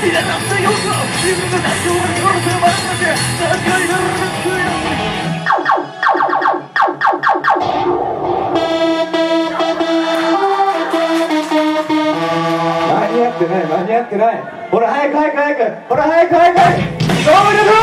間に合ってない。ほら早くほら早く